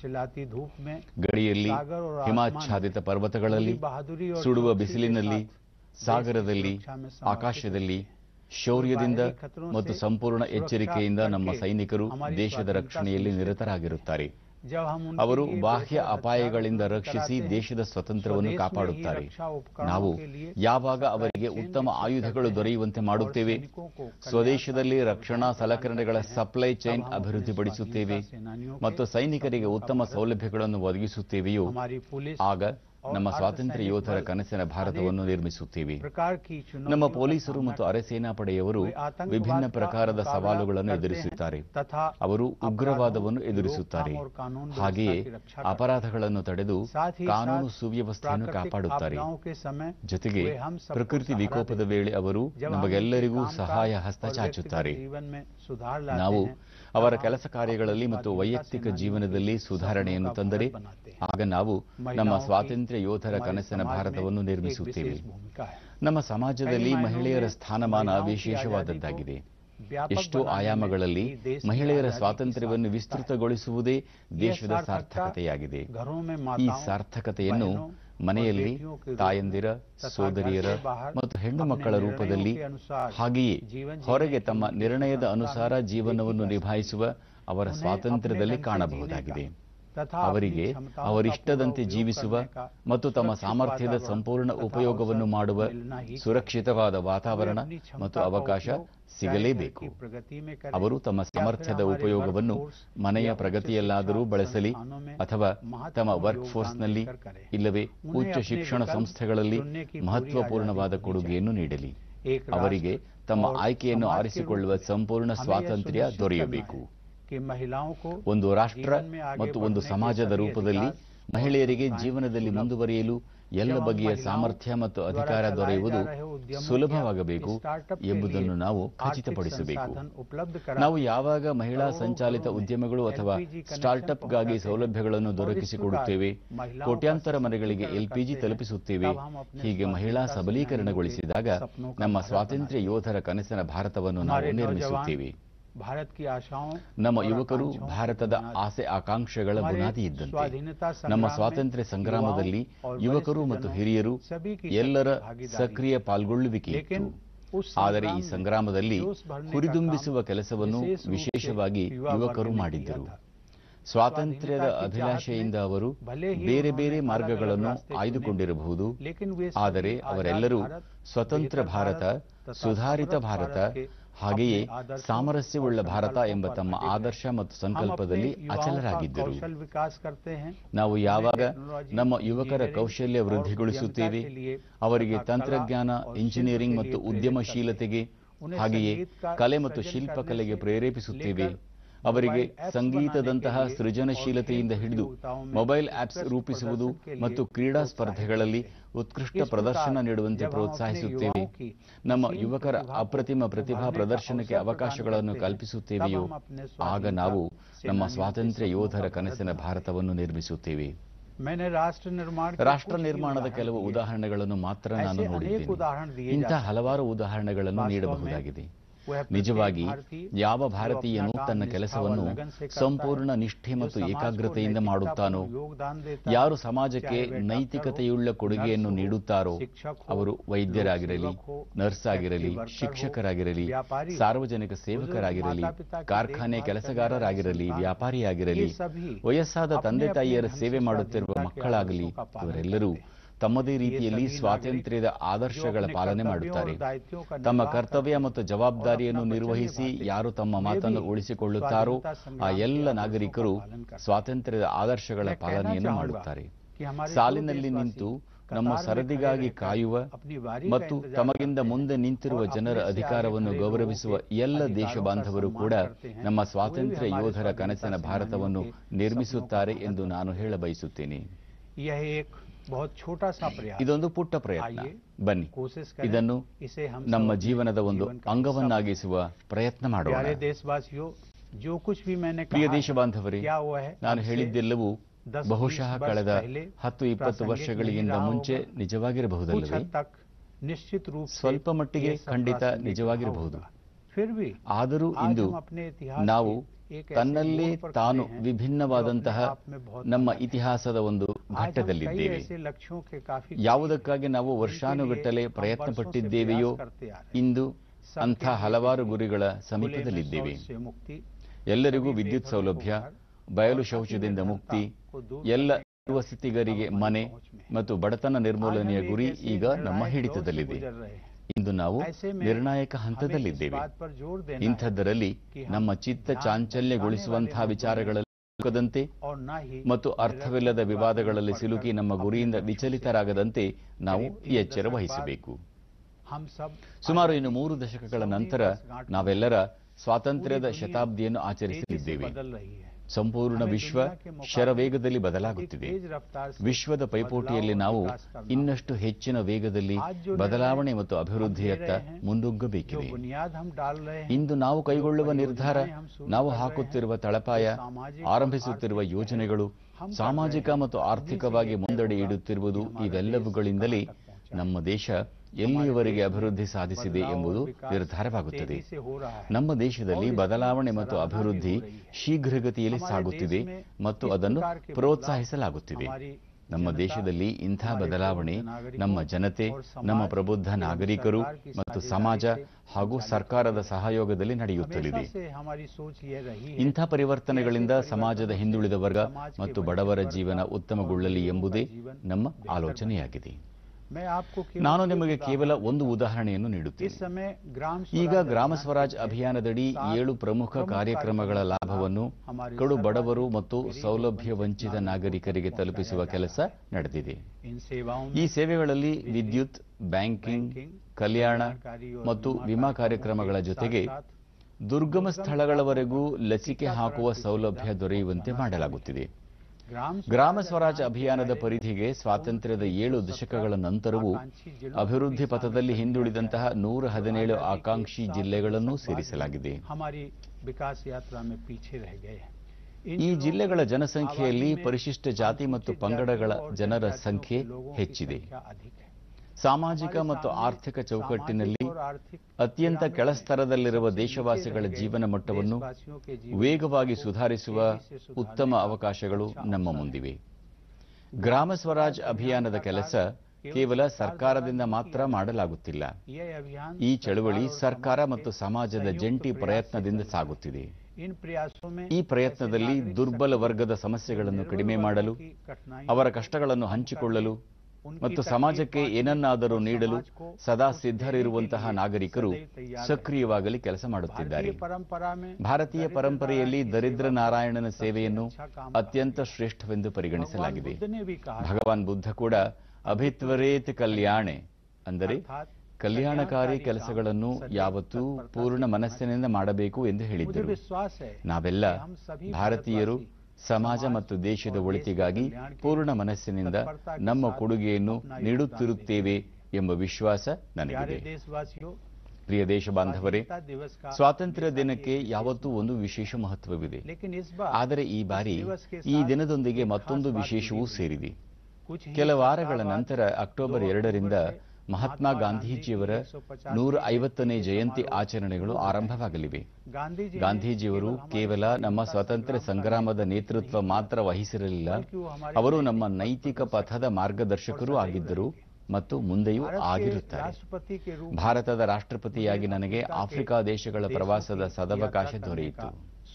ಗಡಿಯಲ್ಲಿ, ಹಿಮಾಚ್ಛಾದಿತ ಪರ್ವತಗಳಲ್ಲಿ, ಸುಡುವ ಬಿಸಿಲಿನಲ್ಲಿ, ಸಾಗರದಲ್ಲಿ, ಆಕಾಶದಲ್ಲಿ ಶೌರ್ಯದಿಂದ ಮತ್ತು ಸಂಪೂರ್ಣ ಎಚ್ಚರಿಕೆಯಿಂದ ನಮ್ಮ ಸೈನಿಕರು ದೇಶದ ರಕ್ಷಣೆಯಲ್ಲಿ ನಿರತರಾಗಿರುತ್ತಾರೆ। ಅವರು ಬಾಹ್ಯ ಅಪಾಯಗಳಿಂದ ರಕ್ಷಿಸಿ ದೇಶದ ಸ್ವತಂತ್ರವನ್ನು ಕಾಪಾಡುತ್ತಾರೆ। ನಾವು ಯಾವಾಗ ಅವರಿಗೆ ಉತ್ತಮ ಆಯುಧಗಳು ದೊರೆಯುವಂತೆ ಮಾಡುತ್ತೇವೆ, ಸ್ವದೇಶದಲ್ಲಿ ರಕ್ಷಣಾ ಸಲಕರಣೆಗಳ ಸಪ್ಲೈ ಚೈನ್ ಅಭಿವೃದ್ಧಿಪಡಿಸುತ್ತೇವೆ ಮತ್ತು ಸೈನಿಕರಿಗೆ ಉತ್ತಮ ಸೌಲಭ್ಯಗಳನ್ನು ಒದಗಿಸುತ್ತೇವೆಯೋ ಆಗ ನಮ್ಮ ಸ್ವಾತಂತ್ರ್ಯ ಯೋಧರ ಕನಸಿನ ಭಾರತವನ್ನು ನಿರ್ಮಿಸುತ್ತೇವೆ. ನಮ್ಮ ಪೊಲೀಸರು ಮತ್ತು ಅರೆಸೇನಾ ಪಡೆಯವರು ವಿಭಿನ್ನ ಪ್ರಕಾರದ ಸವಾಲುಗಳನ್ನು ಎದುರಿಸುತ್ತಾರೆ. ಅವರು ಉಗ್ರವಾದವನ್ನು ಎದುರಿಸುತ್ತಾರೆ. ಹಾಗೆಯೇ ಅಪರಾಧಗಳನ್ನು ತಡೆದು ಕಾನೂನು ಸುವ್ಯವಸ್ಥೆಯನ್ನು ಕಾಪಾಡುತ್ತಾರೆ. ಜೊತೆಗೆ ಪ್ರಕೃತಿ ವಿಕೋಪದ ವೇಳೆ ಅವರು ನಮಗೆಲ್ಲರಿಗೂ ಸಹಾಯ ಹಸ್ತ ಚಾಚುತ್ತಾರೆ. ನಾವು ಅವರ ಕೆಲಸ ಕಾರ್ಯಗಳಲ್ಲಿ ಮತ್ತು ವೈಯಕ್ತಿಕ ಜೀವನದಲ್ಲಿ ಸುಧಾರಣೆಯನ್ನು ತಂದರೆ ಆಗ ನಾವು ನಮ್ಮ ಸ್ವಾತಂತ್ರ್ಯ ಯೋಧರ ಕನಸಿನ ಭಾರತವನ್ನು ನಿರ್ಮಿಸುತ್ತೇವೆ. ನಮ್ಮ ಸಮಾಜದಲ್ಲಿ ಮಹಿಳೆಯರ ಸ್ಥಾನಮಾನ ವಿಶೇಷವಾದದ್ದಾಗಿದೆ. ಎಷ್ಟೋ ಆಯಾಮಗಳಲ್ಲಿ ಮಹಿಳೆಯರ ಸ್ವಾತಂತ್ರ್ಯವನ್ನು ವಿಸ್ತೃತಗೊಳಿಸುವುದೇ ದೇಶದ ಸಾರ್ಥಕತೆಯಾಗಿದೆ. ಈ ಸಾರ್ಥಕತೆಯನ್ನು ಮನೆಯಲ್ಲಿ ತಾಯಂದಿರ, ಸೋದರಿಯರ ಮತ್ತು ಹೆಣ್ಣು ಮಕ್ಕಳ ರೂಪದಲ್ಲಿ, ಹಾಗೆಯೇ ಹೊರಗೆ ತಮ್ಮ ನಿರ್ಣಯದ ಅನುಸಾರ ಜೀವನವನ್ನು ನಿಭಾಯಿಸುವ ಅವರ ಸ್ವಾತಂತ್ರ್ಯದಲ್ಲಿ ಕಾಣಬಹುದಾಗಿದೆ. ಅವರಿಗೆ ಅವರಿಷ್ಟದಂತೆ ಜೀವಿಸುವ ಮತ್ತು ತಮ್ಮ ಸಾಮರ್ಥ್ಯದ ಸಂಪೂರ್ಣ ಉಪಯೋಗವನ್ನು ಮಾಡುವ ಸುರಕ್ಷಿತವಾದ ವಾತಾವರಣ ಮತ್ತು ಅವಕಾಶ ಸಿಗಲೇಬೇಕು. ಅವರು ತಮ್ಮ ಸಾಮರ್ಥ್ಯದ ಉಪಯೋಗವನ್ನು ಮನೆಯ ಪ್ರಗತಿಯಲ್ಲಾದರೂ ಬಳಸಲಿ ಅಥವಾ ತಮ್ಮ ವರ್ಕ್ ಫೋರ್ಸ್ನಲ್ಲಿ ಇಲ್ಲವೇ ಉಚ್ಚ ಶಿಕ್ಷಣ ಸಂಸ್ಥೆಗಳಲ್ಲಿ ಮಹತ್ವಪೂರ್ಣವಾದ ಕೊಡುಗೆಯನ್ನು ನೀಡಲಿ. ಅವರಿಗೆ ತಮ್ಮ ಆಯ್ಕೆಯನ್ನು ಆರಿಸಿಕೊಳ್ಳುವ ಸಂಪೂರ್ಣ ಸ್ವಾತಂತ್ರ್ಯ ದೊರೆಯಬೇಕು. ಒಂದು ರಾಷ್ಟ್ರ ಮತ್ತು ಒಂದು ಸಮಾಜದ ರೂಪದಲ್ಲಿ ಮಹಿಳೆಯರಿಗೆ ಜೀವನದಲ್ಲಿ ಮುಂದುವರಿಯಲು ಎಲ್ಲ ಬಗೆಯ ಸಾಮರ್ಥ್ಯ ಮತ್ತು ಅಧಿಕಾರ ದೊರೆಯುವುದು ಸುಲಭವಾಗಬೇಕು ಎಂಬುದನ್ನು ನಾವು ಖಚಿತಪಡಿಸಬೇಕು. ನಾವು ಯಾವಾಗ ಮಹಿಳಾ ಸಂಚಾಲಿತ ಉದ್ಯಮಗಳು ಅಥವಾ ಸ್ಟಾರ್ಟ್ಅಪ್ಗಾಗಿ ಸೌಲಭ್ಯಗಳನ್ನು ದೊರಕಿಸಿಕೊಡುತ್ತೇವೆ, ಕೋಟ್ಯಾಂತರ ಮನೆಗಳಿಗೆ ಎಲ್ಪಿಜಿ ತಲುಪಿಸುತ್ತೇವೆ, ಹೀಗೆ ಮಹಿಳಾ ಸಬಲೀಕರಣಗೊಳಿಸಿದಾಗ ನಮ್ಮ ಸ್ವಾತಂತ್ರ್ಯ ಯೋಧರ ಕನಸಿನ ಭಾರತವನ್ನು ನಾವು ನಿರ್ಮಿಸುತ್ತೇವೆ. ನಮ್ಮ ಯುವಕರು ಭಾರತದ ಆಸೆ ಆಕಾಂಕ್ಷೆಗಳ ಬುನಾದಿ ಇದ್ದಂತೆ. ನಮ್ಮ ಸ್ವಾತಂತ್ರ್ಯ ಸಂಗ್ರಾಮದಲ್ಲಿ ಯುವಕರು ಮತ್ತು ಹಿರಿಯರು ಎಲ್ಲರ ಸಕ್ರಿಯ ಪಾಲ್ಗೊಳ್ಳುವಿಕೆ ಇತ್ತು. ಆದರೆ ಈ ಸಂಗ್ರಾಮದಲ್ಲಿ ಹುರಿದುಂಬಿಸುವ ಕೆಲಸವನ್ನು ವಿಶೇಷವಾಗಿ ಯುವಕರು ಮಾಡಿದ್ದರು. ಸ್ವಾತಂತ್ರ್ಯದ ಅಭಿಲಾಷೆಯಿಂದ ಅವರು ಬೇರೆ ಬೇರೆ ಮಾರ್ಗಗಳನ್ನು ಆಯ್ದುಕೊಂಡಿರಬಹುದು. ಆದರೆ ಅವರೆಲ್ಲರೂ ಸ್ವತಂತ್ರ ಭಾರತ, ಸುಧಾರಿತ ಭಾರತ, ಹಾಗೆಯೇ ಸಾಮರಸ್ಯವುಳ್ಳ ಭಾರತ ಎಂಬ ತಮ್ಮ ಆದರ್ಶ ಮತ್ತು ಸಂಕಲ್ಪದಲ್ಲಿ ಅಚಲರಾಗಿದ್ದರು. ನಾವು ಯಾವಾಗ ನಮ್ಮ ಯುವಕರ ಕೌಶಲ್ಯ ವೃದ್ಧಿಗೊಳಿಸುತ್ತೇವೆ, ಅವರಿಗೆ ತಂತ್ರಜ್ಞಾನ, ಇಂಜಿನಿಯರಿಂಗ್ ಮತ್ತು ಉದ್ಯಮಶೀಲತೆಗೆ, ಹಾಗೆಯೇ ಕಲೆ ಮತ್ತು ಶಿಲ್ಪಕಲೆಗೆ ಪ್ರೇರೇಪಿಸುತ್ತೇವೆ, ಅವರಿಗೆ ಸಂಗೀತದಂತಹ ಸೃಜನಶೀಲತೆಯಿಂದ ಹಿಡಿದು ಮೊಬೈಲ್ ಆಪ್ಸ್ ರೂಪಿಸುವುದು ಮತ್ತು ಕ್ರೀಡಾ ಸ್ಪರ್ಧೆಗಳಲ್ಲಿ ಉತ್ಕೃಷ್ಟ ಪ್ರದರ್ಶನ ನೀಡುವಂತೆ ಪ್ರೋತ್ಸಾಹಿಸುತ್ತೇವೆ, ನಮ್ಮ ಯುವಕರ ಅಪ್ರತಿಮ ಪ್ರತಿಭಾ ಪ್ರದರ್ಶನಕ್ಕೆ ಅವಕಾಶಗಳನ್ನು ಕಲ್ಪಿಸುತ್ತೇವೆಯೋ ಆಗ ನಾವು ನಮ್ಮ ಸ್ವಾತಂತ್ರ್ಯ ಯೋಧರ ಕನಸಿನ ಭಾರತವನ್ನು ನಿರ್ಮಿಸುತ್ತೇವೆ. ರಾಷ್ಟ್ರ ನಿರ್ಮಾಣದ ಕೆಲವು ಉದಾಹರಣೆಗಳನ್ನು ಮಾತ್ರ ನಾನು ನೋಡಿದ್ದೇನೆ. ಇಂಥ ಹಲವಾರು ಉದಾಹರಣೆಗಳನ್ನು ನೀಡಬಹುದಾಗಿದೆ. ನಿಜವಾಗಿ ಯಾವ ಭಾರತೀಯನು ತನ್ನ ಕೆಲಸವನ್ನು ಸಂಪೂರ್ಣ ನಿಷ್ಠೆ ಮತ್ತು ಏಕಾಗ್ರತೆಯಿಂದ ಮಾಡುತ್ತಾನೋ, ಯಾರು ಸಮಾಜಕ್ಕೆ ನೈತಿಕತೆಯುಳ್ಳ ಕೊಡುಗೆಯನ್ನು ನೀಡುತ್ತಾರೋ, ಅವರು ವೈದ್ಯರಾಗಿರಲಿ, ನರ್ಸ್ ಆಗಿರಲಿ, ಶಿಕ್ಷಕರಾಗಿರಲಿ, ಸಾರ್ವಜನಿಕ ಸೇವಕರಾಗಿರಲಿ, ಕಾರ್ಖಾನೆ ಕೆಲಸಗಾರರಾಗಿರಲಿ, ವ್ಯಾಪಾರಿಯಾಗಿರಲಿ, ವಯಸ್ಸಾದ ತಂದೆ ತಾಯಿಯರ ಸೇವೆ ಮಾಡುತ್ತಿರುವ ಮಕ್ಕಳಾಗಲಿ, ಇವರೆಲ್ಲರೂ ತಮ್ಮದೇ ರೀತಿಯಲ್ಲಿ ಸ್ವಾತಂತ್ರ್ಯದ ಆದರ್ಶಗಳ ಪಾಲನೆ ಮಾಡುತ್ತಾರೆ. ತಮ್ಮ ಕರ್ತವ್ಯ ಮತ್ತು ಜವಾಬ್ದಾರಿಯನ್ನು ನಿರ್ವಹಿಸಿ ಯಾರು ತಮ್ಮ ಮಾತನ್ನು ಉಳಿಸಿಕೊಳ್ಳುತ್ತಾರೋ ಆ ಎಲ್ಲ ನಾಗರಿಕರು ಸ್ವಾತಂತ್ರ್ಯದ ಆದರ್ಶಗಳ ಪಾಲನೆಯನ್ನು ಮಾಡುತ್ತಾರೆ. ಸಾಲಿನಲ್ಲಿ ನಿಂತು ನಮ್ಮ ಸರದಿಗಾಗಿ ಕಾಯುವ ಮತ್ತು ತಮಗಿಂದ ಮುಂದೆ ನಿಂತಿರುವ ಜನರ ಅಧಿಕಾರವನ್ನು ಗೌರವಿಸುವ ಎಲ್ಲ ದೇಶ ಬಾಂಧವರು ಕೂಡ ನಮ್ಮ ಸ್ವಾತಂತ್ರ್ಯ ಯೋಧರ ಕನಸಿನ ಭಾರತವನ್ನು ನಿರ್ಮಿಸುತ್ತಾರೆ ಎಂದು ನಾನು ಹೇಳಬಯಸುತ್ತೇನೆ. ಇದೊಂದು ಪುಟ್ಟ ಪ್ರಯತ್ನ. ಬನ್ನಿ ಇದನ್ನು ನಮ್ಮ ಜೀವನದ ಒಂದು ಅಂಗವನ್ನಾಗಿಸುವ ಪ್ರಯತ್ನ ಮಾಡೋಣ. ಪ್ರಿಯ ದೇಶ ಬಾಂಧವರೇ, ನಾನು ಹೇಳಿದ್ದೆಲ್ಲವೂ ಬಹುಶಃ ಕಳೆದ ಹತ್ತು ಇಪ್ಪತ್ತು ವರ್ಷಗಳಿಗಿಂತ ಮುಂಚೆ ನಿಜವಾಗಿರಬಹುದಲ್ಲವೇ? ಸ್ವಲ್ಪ ಮಟ್ಟಿಗೆ ಖಂಡಿತ ನಿಜವಾಗಿರಬಹುದು. ಆದರೂ ಇಂದು ನಾವು ತನ್ನಲ್ಲೇ ತಾನು ವಿಭಿನ್ನವಾದಂತಹ ನಮ್ಮ ಇತಿಹಾಸದ ಒಂದು ಘಟ್ಟದಲ್ಲಿದ್ದೇವೆ. ಯಾವುದಕ್ಕಾಗಿ ನಾವು ವರ್ಷಾನುಗಟ್ಟಲೆ ಪ್ರಯತ್ನ ಪಟ್ಟಿದ್ದೇವೆಯೋ ಇಂದು ಅಂಥ ಹಲವಾರು ಗುರಿಗಳ ಸಮೀಪದಲ್ಲಿದ್ದೇವೆ. ಎಲ್ಲರಿಗೂ ವಿದ್ಯುತ್ ಸೌಲಭ್ಯ, ಬಯಲು ಶೌಚದಿಂದ ಮುಕ್ತಿ, ಎಲ್ಲ ವಸತಿಗರಿಗೆ ಮನೆ ಮತ್ತು ಬಡತನ ನಿರ್ಮೂಲನೆಯ ಗುರಿ ಈಗ ನಮ್ಮ ಹಿಡಿತದಲ್ಲಿದೆ. ಇಂದು ನಾವು ನಿರ್ಣಾಯಕ ಹಂತದಲ್ಲಿದ್ದೇವೆ. ಇಂಥದ್ದರಲ್ಲಿ ನಮ್ಮ ಚಿತ್ತ ಚಾಂಚಲ್ಯಗೊಳಿಸುವಂತಹ ವಿಚಾರಗಳಲ್ಲಿ ಸಿಲುಕದಂತೆ ಮತ್ತು ಅರ್ಥವಿಲ್ಲದ ವಿವಾದಗಳಲ್ಲಿ ಸಿಲುಕಿ ನಮ್ಮ ಗುರಿಯಿಂದ ವಿಚಲಿತರಾಗದಂತೆ ನಾವು ಎಚ್ಚರ ವಹಿಸಬೇಕು. ಸುಮಾರು ಇನ್ನು ಮೂರು ದಶಕಗಳ ನಂತರ ನಾವೆಲ್ಲರ ಸ್ವಾತಂತ್ರ್ಯದ ಶತಾಬ್ದಿಯನ್ನು ಆಚರಿಸಲಿದ್ದೇವೆ. ಸಂಪೂರ್ಣ ವಿಶ್ವ ಶರವೇಗದಲ್ಲಿ ಬದಲಾಗುತ್ತಿದೆ. ವಿಶ್ವದ ಪೈಪೋಟಿಯಲ್ಲಿ ನಾವು ಇನ್ನಷ್ಟು ಹೆಚ್ಚಿನ ವೇಗದಲ್ಲಿ ಬದಲಾವಣೆ ಮತ್ತು ಅಭಿವೃದ್ಧಿಯತ್ತ ಮುನ್ನುಗ್ಗಬೇಕಿದೆ. ಇಂದು ನಾವು ಕೈಗೊಳ್ಳುವ ನಿರ್ಧಾರ, ನಾವು ಹಾಕುತ್ತಿರುವ ತಳಪಾಯ, ಆರಂಭಿಸುತ್ತಿರುವ ಯೋಜನೆಗಳು, ಸಾಮಾಜಿಕ ಮತ್ತು ಆರ್ಥಿಕವಾಗಿ ಮುಂದಡಿ ಇಡುತ್ತಿರುವುದು, ಇವೆಲ್ಲವುಗಳಿಂದಲೇ ನಮ್ಮ ದೇಶ ಎಲ್ಲಿಯವರೆಗೆ ಅಭಿವೃದ್ಧಿ ಸಾಧಿಸಿದೆ ಎಂಬುದು ನಿರ್ಧಾರವಾಗುತ್ತದೆ. ನಮ್ಮ ದೇಶದಲ್ಲಿ ಬದಲಾವಣೆ ಮತ್ತು ಅಭಿವೃದ್ಧಿ ಶೀಘ್ರಗತಿಯಲ್ಲಿ ಸಾಗುತ್ತಿದೆ ಮತ್ತು ಅದನ್ನು ಪ್ರೋತ್ಸಾಹಿಸಲಾಗುತ್ತಿದೆ. ನಮ್ಮ ದೇಶದಲ್ಲಿ ಇಂಥ ಬದಲಾವಣೆ ನಮ್ಮ ಜನತೆ, ನಮ್ಮ ಪ್ರಬುದ್ಧ ನಾಗರಿಕರು ಮತ್ತು ಸಮಾಜ ಹಾಗೂ ಸರ್ಕಾರದ ಸಹಯೋಗದಲ್ಲಿ ನಡೆಯುತ್ತಲಿದೆ. ಇಂಥ ಪರಿವರ್ತನೆಗಳಿಂದ ಸಮಾಜದ ಹಿಂದುಳಿದ ವರ್ಗ ಮತ್ತು ಬಡವರ ಜೀವನ ಉತ್ತಮಗೊಳ್ಳಲಿ ಎಂಬುದೇ ನಮ್ಮ ಆಲೋಚನೆಯಾಗಿದೆ. ನಾನು ನಿಮಗೆ ಕೇವಲ ಒಂದು ಉದಾಹರಣೆಯನ್ನು ನೀಡುತ್ತೇನೆ. ಈಗ ಗ್ರಾಮ ಸ್ವರಾಜ್ ಅಭಿಯಾನದಡಿ ಏಳು ಪ್ರಮುಖ ಕಾರ್ಯಕ್ರಮಗಳ ಲಾಭವನ್ನು ಕಡು ಬಡವರು ಮತ್ತು ಸೌಲಭ್ಯ ವಂಚಿತ ನಾಗರಿಕರಿಗೆ ತಲುಪಿಸುವ ಕೆಲಸ ನಡೆದಿದೆ. ಈ ಸೇವೆಗಳಲ್ಲಿ ವಿದ್ಯುತ್, ಬ್ಯಾಂಕಿಂಗ್, ಕಲ್ಯಾಣ ಮತ್ತು ವಿಮಾ ಕಾರ್ಯಕ್ರಮಗಳ ಜೊತೆಗೆ ದುರ್ಗಮ ಸ್ಥಳಗಳವರೆಗೂ ಲಸಿಕೆ ಹಾಕುವ ಸೌಲಭ್ಯ ದೊರೆಯುವಂತೆ ಮಾಡಲಾಗುತ್ತಿದೆ. ಗ್ರಾಮ ಸ್ವರಾಜ್ ಅಭಿಯಾನದ ಪರಿಧಿಗೆ ಸ್ವಾತಂತ್ರ್ಯದ ಏಳು ದಶಕಗಳ ನಂತರವೂ ಅಭಿವೃದ್ಧಿ ಪಥದಲ್ಲಿ ಹಿಂದುಳಿದಂತಹ ನೂರ ಹದಿನೇಳು ಆಕಾಂಕ್ಷಿ ಜಿಲ್ಲೆಗಳನ್ನು ಸೇರಿಸಲಾಗಿದೆ. ಈ ಜಿಲ್ಲೆಗಳ ಜನಸಂಖ್ಯೆಯಲ್ಲಿ ಪರಿಶಿಷ್ಟ ಜಾತಿ ಮತ್ತು ಪಂಗಡಗಳ ಜನರ ಸಂಖ್ಯೆ ಹೆಚ್ಚಿದೆ. ಸಾಮಾಜಿಕ ಮತ್ತು ಆರ್ಥಿಕ ಚೌಕಟ್ಟಿನಲ್ಲಿ ಅತ್ಯಂತ ಕೆಳಸ್ತರದಲ್ಲಿರುವ ದೇಶವಾಸಿಗಳ ಜೀವನ ಮಟ್ಟವನ್ನು ವೇಗವಾಗಿ ಸುಧಾರಿಸುವ ಉತ್ತಮ ಅವಕಾಶಗಳು ನಮ್ಮ ಮುಂದಿವೆ. ಗ್ರಾಮ ಸ್ವರಾಜ್ ಅಭಿಯಾನದ ಕೆಲಸ ಕೇವಲ ಸರ್ಕಾರದಿಂದ ಮಾತ್ರ ಮಾಡಲಾಗುತ್ತಿಲ್ಲ. ಈ ಚಳವಳಿ ಸರ್ಕಾರ ಮತ್ತು ಸಮಾಜದ ಜಂಟಿ ಪ್ರಯತ್ನದಿಂದ ಸಾಗುತ್ತಿದೆ. ಈ ಪ್ರಯತ್ನದಲ್ಲಿ ದುರ್ಬಲ ವರ್ಗದ ಸಮಸ್ಯೆಗಳನ್ನು ಕಡಿಮೆ ಮಾಡಲು, ಅವರ ಕಷ್ಟಗಳನ್ನು ಹಂಚಿಕೊಳ್ಳಲು ಮತ್ತು ಸಮಾಜಕ್ಕೆ ಏನನ್ನಾದರೂ ನೀಡಲು ಸದಾ ಸಿದ್ಧರಿರುವಂತಹ ನಾಗರಿಕರು ಸಕ್ರಿಯವಾಗಲಿ ಕೆಲಸ ಮಾಡುತ್ತಿದ್ದಾರೆ. ಭಾರತೀಯ ಪರಂಪರೆಯಲ್ಲಿ ದರಿದ್ರ ನಾರಾಯಣನ ಸೇವೆಯನ್ನು ಅತ್ಯಂತ ಶ್ರೇಷ್ಠವೆಂದು ಪರಿಗಣಿಸಲಾಗಿದೆ. ಭಗವಾನ್ ಬುದ್ಧ ಕೂಡ ಅಭಿತ್ವರೇತ್ ಕಲ್ಯಾಣೆ, ಅಂದರೆ ಕಲ್ಯಾಣಕಾರಿ ಕೆಲಸಗಳನ್ನು ಯಾವತ್ತೂ ಪೂರ್ಣ ಮನಸ್ಸಿನಿಂದ ಮಾಡಬೇಕು ಎಂದು ಹೇಳಿದ್ದರು. ನಾವೆಲ್ಲ ಭಾರತೀಯರು ಸಮಾಜ ಮತ್ತು ದೇಶದ ಒಳಿತಿಗಾಗಿ ಪೂರ್ಣ ಮನಸ್ಸಿನಿಂದ ನಮ್ಮ ಕೊಡುಗೆಯನ್ನು ನೀಡುತ್ತಿರುತ್ತೇವೆ ಎಂಬ ವಿಶ್ವಾಸ ನನಗಿದೆ. ಪ್ರಿಯ ದೇಶ ಬಾಂಧವರೇ, ಸ್ವಾತಂತ್ರ್ಯ ದಿನಕ್ಕೆ ಯಾವತ್ತೂ ಒಂದು ವಿಶೇಷ ಮಹತ್ವವಿದೆ. ಆದರೆ ಈ ಬಾರಿ ಈ ದಿನದೊಂದಿಗೆ ಮತ್ತೊಂದು ವಿಶೇಷವೂ ಸೇರಿದೆ. ಕೆಲ ವಾರಗಳ ನಂತರ ಅಕ್ಟೋಬರ್ ಎರಡರಿಂದ ಮಹಾತ್ಮ ಗಾಂಧೀಜಿಯವರ ನೂರ ಐವತ್ತನೇ ಜಯಂತಿ ಆಚರಣೆಗಳು ಆರಂಭವಾಗಲಿವೆ. ಗಾಂಧೀಜಿಯವರು ಕೇವಲ ನಮ್ಮ ಸ್ವಾತಂತ್ರ್ಯ ಸಂಗ್ರಾಮದ ನೇತೃತ್ವ ಮಾತ್ರ ವಹಿಸಿರಲಿಲ್ಲ, ಅವರು ನಮ್ಮ ನೈತಿಕ ಪಥದ ಮಾರ್ಗದರ್ಶಕರೂ ಆಗಿದ್ದರು ಮತ್ತು ಮುಂದೆಯೂ ಆಗಿರುತ್ತಾರೆ. ಭಾರತದ ರಾಷ್ಟ್ರಪತಿಯಾಗಿ ನನಗೆ ಆಫ್ರಿಕಾ ದೇಶಗಳ ಪ್ರವಾಸದ ಸದವಕಾಶ ದೊರೆಯಿತು.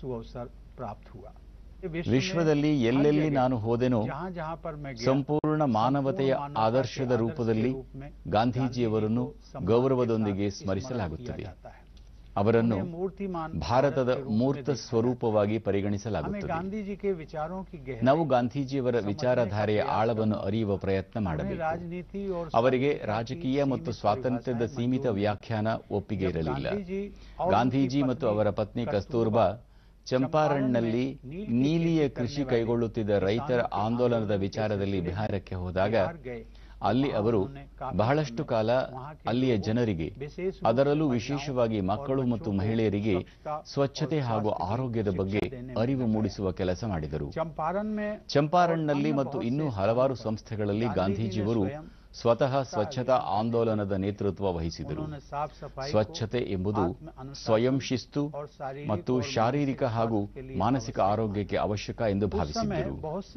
ವಿಶ್ವದಲ್ಲಿ ಎಲ್ಲೆಲ್ಲಿ ನಾನು ಹೋದೆನೋ ಸಂಪೂರ್ಣ ಮಾನವತೆಯ ಆದರ್ಶದ ರೂಪದಲ್ಲಿ ಗಾಂಧೀಜಿಯವರನ್ನು ಗೌರವದೊಂದಿಗೆ ಸ್ಮರಿಸಲಾಗುತ್ತದೆ. ಅವರನ್ನು ಭಾರತದ ಮೂರ್ತ ಸ್ವರೂಪವಾಗಿ ಪರಿಗಣಿಸಲಾಗುತ್ತದೆ. ನಾವು ಗಾಂಧೀಜಿಯವರ ವಿಚಾರಧಾರೆಯ ಆಳವನ್ನು ಅರಿಯುವ ಪ್ರಯತ್ನ ಮಾಡಬೇಕು. ಅವರಿಗೆ ರಾಜಕೀಯ ಮತ್ತು ಸ್ವಾತಂತ್ರ್ಯದ ಸೀಮಿತ ವ್ಯಾಖ್ಯಾನ ಒಪ್ಪಿಗೆ ಇರಲಿಲ್ಲ. ಗಾಂಧೀಜಿ ಮತ್ತು ಅವರ ಪತ್ನಿ ಕಸ್ತೂರ್ಬಾ ಚಂಪಾರಣ್ನಲ್ಲಿ ನೀಲಿಯ ಕೃಷಿ ಕೈಗೊಳ್ಳುತ್ತಿದ್ದ ರೈತರ ಆಂದೋಲನದ ವಿಚಾರದಲ್ಲಿ ಬಿಹಾರಕ್ಕೆ ಹೋದಾಗ ಅಲ್ಲಿ ಅವರು ಬಹಳಷ್ಟು ಕಾಲ ಅಲ್ಲಿಯ ಜನರಿಗೆ, ಅದರಲ್ಲೂ ವಿಶೇಷವಾಗಿ ಮಕ್ಕಳು ಮತ್ತು ಮಹಿಳೆಯರಿಗೆ ಸ್ವಚ್ಛತೆ ಹಾಗೂ ಆರೋಗ್ಯದ ಬಗ್ಗೆ ಅರಿವು ಮೂಡಿಸುವ ಕೆಲಸ ಮಾಡಿದರು. ಚಂಪಾರಣ್ನಲ್ಲಿ ಮತ್ತು ಇನ್ನೂ ಹಲವಾರು ಸಂಸ್ಥೆಗಳಲ್ಲಿ ಗಾಂಧೀಜಿಯವರು ಸ್ವತಃ ಸ್ವಚ್ಛತಾ ಆಂದೋಲನದ ನೇತೃತ್ವ ವಹಿಸಿದರು. ಸ್ವಚ್ಛತೆ ಎಂಬುದು ಸ್ವಯಂ ಶಿಸ್ತು ಮತ್ತು ಶಾರೀರಿಕ ಹಾಗೂ ಮಾನಸಿಕ ಆರೋಗ್ಯಕ್ಕೆ ಅವಶ್ಯಕ ಎಂದು ಭಾವಿಸಿದ್ದರು.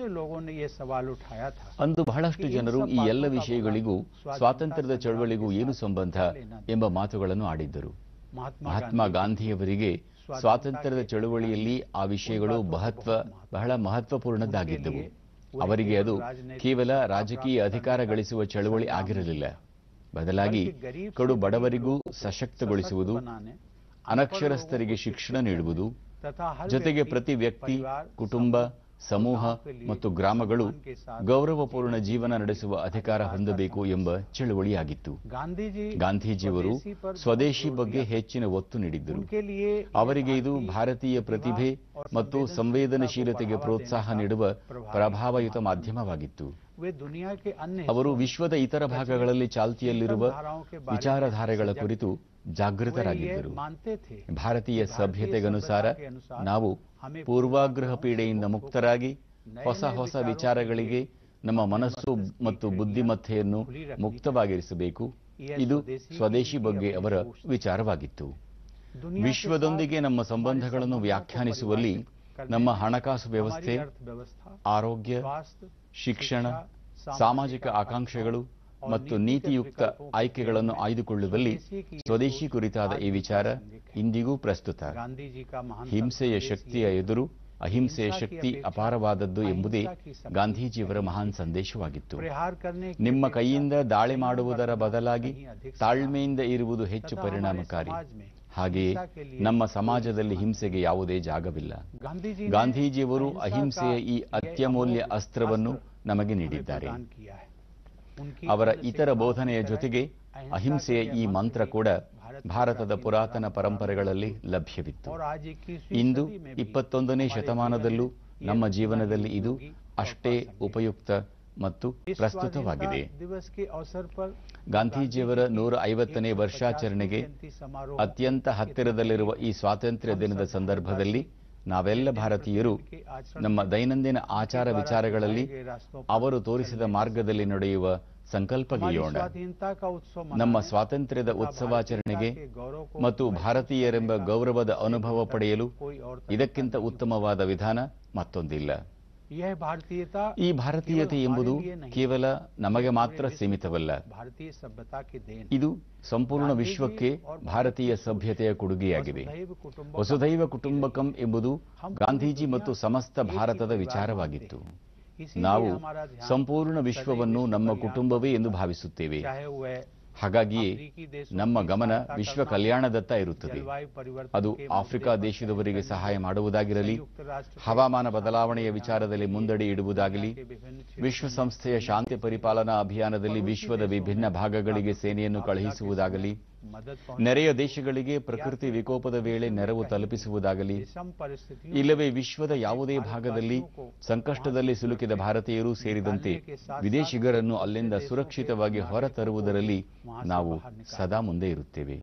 ಅಂದು ಬಹಳಷ್ಟು ಜನರು ಈ ಎಲ್ಲ ವಿಷಯಗಳಿಗೂ ಸ್ವಾತಂತ್ರ್ಯದ ಚಳವಳಿಗೂ ಏನು ಸಂಬಂಧ ಎಂಬ ಮಾತುಗಳನ್ನು ಆಡಿದ್ದರು. ಮಹಾತ್ಮ ಗಾಂಧಿಯವರಿಗೆ ಸ್ವಾತಂತ್ರ್ಯದ ಚಳವಳಿಯಲ್ಲಿ ಆ ವಿಷಯಗಳು ಮಹತ್ವ ಬಹಳ ಮಹತ್ವಪೂರ್ಣದ್ದಾಗಿದ್ದವು. ಅವರಿಗೆ ಅದು ಕೇವಲ ರಾಜಕೀಯ ಅಧಿಕಾರ ಗಳಿಸುವ ಚಳವಳಿ ಆಗಿರಲಿಲ್ಲ. ಬದಲಾಗಿ ಕಡು ಬಡವರಿಗೂ ಸಶಕ್ತಗೊಳಿಸುವುದು, ಅನಕ್ಷರಸ್ಥರಿಗೆ ಶಿಕ್ಷಣ ನೀಡುವುದು, ಜೊತೆಗೆ ಪ್ರತಿ ವ್ಯಕ್ತಿ, ಕುಟುಂಬ, ಸಮೂಹ ಮತ್ತು ಗ್ರಾಮಗಳು ಗೌರವಪೂರ್ಣ ಜೀವನ ನಡೆಸುವ ಅಧಿಕಾರ ಹೊಂದಬೇಕು ಎಂಬ ಚಳುವಳಿಯಾಗಿತ್ತು. ಗಾಂಧೀಜಿಯವರು ಸ್ವದೇಶಿ ಬಗ್ಗೆ ಹೆಚ್ಚಿನ ಒತ್ತು ನೀಡಿದ್ದರು. ಅವರಿಗೆ ಇದು ಭಾರತೀಯ ಪ್ರತಿಭೆ ಮತ್ತು ಸಂವೇದನಶೀಲತೆಗೆ ಪ್ರೋತ್ಸಾಹ ನೀಡುವ ಪ್ರಭಾವಯುತ ಮಾಧ್ಯಮವಾಗಿತ್ತು. ಅವರು ವಿಶ್ವದ ಇತರ ಭಾಗಗಳಲ್ಲಿ ಚಾಲ್ತಿಯಲ್ಲಿರುವ ವಿಚಾರಧಾರೆಗಳ ಕುರಿತು ಜಾಗೃತರಾಗಿದ್ದರು. ಭಾರತೀಯ ಸಭ್ಯತೆಗನುಸಾರ ನಾವು ಪೂರ್ವಾಗ್ರಹ ಪೀಡೆಯಿಂದ ಮುಕ್ತರಾಗಿ ಹೊಸ ಹೊಸ ವಿಚಾರಗಳಿಗೆ ನಮ್ಮ ಮನಸ್ಸು ಮತ್ತು ಬುದ್ಧಿಮತ್ತೆಯನ್ನು ಮುಕ್ತವಾಗಿರಿಸಬೇಕು. ಇದು ಸ್ವದೇಶಿ ಬಗ್ಗೆ ಅವರ ವಿಚಾರವಾಗಿತ್ತು. ವಿಶ್ವದೊಂದಿಗೆ ನಮ್ಮ ಸಂಬಂಧಗಳನ್ನು ವ್ಯಾಖ್ಯಾನಿಸುವಲ್ಲಿ ನಮ್ಮ ಹಣಕಾಸು ವ್ಯವಸ್ಥೆ, ಆರೋಗ್ಯ, ಶಿಕ್ಷಣ, ಸಾಮಾಜಿಕ ಆಕಾಂಕ್ಷೆಗಳು ಮತ್ತು ನೀತಿಯುಕ್ತ ಆಯ್ಕೆಗಳನ್ನು ಆಯ್ದುಕೊಳ್ಳುವಲ್ಲಿ ಸ್ವದೇಶಿ ಕುರಿತಾದ ಈ ವಿಚಾರ ಇಂದಿಗೂ ಪ್ರಸ್ತುತ. ಹಿಂಸೆಯ ಶಕ್ತಿಯ ಎದುರು ಅಹಿಂಸೆಯ ಶಕ್ತಿ ಅಪಾರವಾದದ್ದು ಎಂಬುದೇ ಗಾಂಧೀಜಿಯವರ ಮಹಾನ್ ಸಂದೇಶವಾಗಿತ್ತು. ನಿಮ್ಮ ಕೈಯಿಂದ ದಾಳಿ ಮಾಡುವುದರ ಬದಲಾಗಿ ತಾಳ್ಮೆಯಿಂದ ಇರುವುದು ಹೆಚ್ಚು ಪರಿಣಾಮಕಾರಿ. ಹಾಗೆಯೇ ನಮ್ಮ ಸಮಾಜದಲ್ಲಿ ಹಿಂಸೆಗೆ ಯಾವುದೇ ಜಾಗವಿಲ್ಲ. ಗಾಂಧೀಜಿಯವರು ಅಹಿಂಸೆಯ ಈ ಅತ್ಯಮೂಲ್ಯ ಅಸ್ತ್ರವನ್ನು ನಮಗೆ ನೀಡಿದ್ದಾರೆ. ಅವರ ಇತರ ಬೋಧನೆಯ ಜೊತೆಗೆ ಅಹಿಂಸೆಯ ಈ ಮಂತ್ರ ಕೂಡ ಭಾರತದ ಪುರಾತನ ಪರಂಪರೆಗಳಲ್ಲಿ ಲಭ್ಯವಿತ್ತು. ಇಂದು ಇಪ್ಪತ್ತೊಂದನೇ ಶತಮಾನದಲ್ಲೂ ನಮ್ಮ ಜೀವನದಲ್ಲಿ ಇದು ಅಷ್ಟೇ ಉಪಯುಕ್ತ ಮತ್ತು ಪ್ರಸ್ತುತವಾಗಿದೆ. ಗಾಂಧೀಜಿಯವರ ನೂರ ಐವತ್ತನೇ ವರ್ಷಾಚರಣೆಗೆ ಅತ್ಯಂತ ಹತ್ತಿರದಲ್ಲಿರುವ ಈ ಸ್ವಾತಂತ್ರ್ಯ ದಿನದ ಸಂದರ್ಭದಲ್ಲಿ ನಾವೆಲ್ಲ ಭಾರತೀಯರು ನಮ್ಮ ದೈನಂದಿನ ಆಚಾರ ವಿಚಾರಗಳಲ್ಲಿ ಅವರು ತೋರಿಸಿದ ಮಾರ್ಗದಲ್ಲಿ ನಡೆಯುವ ಸಂಕಲ್ಪಗೈಯೋಣ. ನಮ್ಮ ಸ್ವಾತಂತ್ರ್ಯದ ಉತ್ಸವಾಚರಣೆಗೆ ಮತ್ತು ಭಾರತೀಯರೆಂಬ ಗೌರವದ ಅನುಭವ ಪಡೆಯಲು ಇದಕ್ಕಿಂತ ಉತ್ತಮವಾದ ವಿಧಾನ ಮತ್ತೊಂದಿಲ್ಲ. ಈ ಭಾರತೀಯತೆ ಎಂಬುದು ಕೇವಲ ನಮಗೆ ಮಾತ್ರ ಸೀಮಿತವಲ್ಲ. ಇದು ಸಂಪೂರ್ಣ ವಿಶ್ವಕ್ಕೆ ಭಾರತೀಯ ಸಭ್ಯತೆಯ ಕೊಡುಗೆಯಾಗಿದೆ. ವಸುಧೈವ ಕುಟುಂಬಕಂ ಎಂಬುದು ಗಾಂಧೀಜಿ ಮತ್ತು ಸಮಸ್ತ ಭಾರತದ ವಿಚಾರವಾಗಿತ್ತು. ನಾವು ಸಂಪೂರ್ಣ ವಿಶ್ವವನ್ನು ನಮ್ಮ ಕುಟುಂಬವೇ ಎಂದು ಭಾವಿಸುತ್ತೇವೆ. ಹಾಗಾಗಿಯೇ ನಮ್ಮ ಗಮನ ವಿಶ್ವ ಕಲ್ಯಾಣದತ್ತ ಇರುತ್ತದೆ. ಅದು ಆಫ್ರಿಕಾ ದೇಶದವರಿಗೆ ಸಹಾಯ ಮಾಡುವುದಾಗಿರಲಿ, ಹವಾಮಾನ ಬದಲಾವಣೆಯ ವಿಚಾರದಲ್ಲಿ ಮುಂದಡಿ ಇಡುವುದಾಗಲಿ, ವಿಶ್ವಸಂಸ್ಥೆಯ ಶಾಂತಿ ಪರಿಪಾಲನಾ ಅಭಿಯಾನದಲ್ಲಿ ವಿಶ್ವದ ವಿಭಿನ್ನ ಭಾಗಗಳಿಗೆ ಸೇನೆಯನ್ನು ಕಳುಹಿಸುವುದಾಗಲಿ, ನೆರೆಯ ದೇಶಗಳಿಗೆ ಪ್ರಕೃತಿ ವಿಕೋಪದ ವೇಳೆ ನೆರವು ತಲುಪಿಸುವುದಾಗಲಿ, ಇಲ್ಲವೇ ವಿಶ್ವದ ಯಾವುದೇ ಭಾಗದಲ್ಲಿ ಸಂಕಷ್ಟದಲ್ಲಿ ಸಿಲುಕಿದ ಭಾರತೀಯರು ಸೇರಿದಂತೆ ವಿದೇಶಿಗರನ್ನು ಅಲ್ಲಿಂದ ಸುರಕ್ಷಿತವಾಗಿ ಹೊರತರುವುದರಲ್ಲಿ ನಾವು ಸದಾ ಮುಂದೆ ಇರುತ್ತೇವೆ.